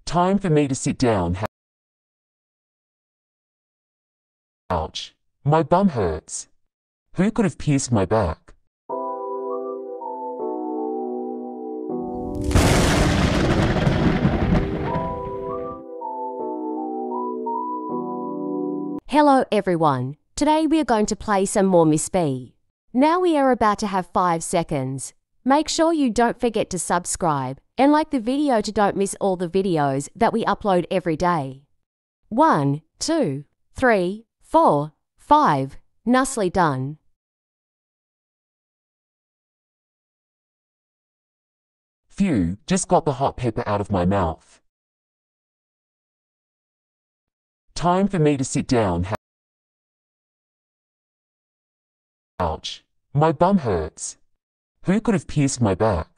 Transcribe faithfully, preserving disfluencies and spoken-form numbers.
Time for me to sit down. Ouch. My bum hurts. Who could have pierced my back? Hello everyone. Today we are going to play some more Miss B. Now we are about to have five seconds. Make sure you don't forget to subscribe and like the video to don't miss all the videos that we upload every day. One, two, three, four, five. Nicely done. Phew, just got the hot pepper out of my mouth. Time for me to sit down. Ouch. My bum hurts. Who could have pierced my back?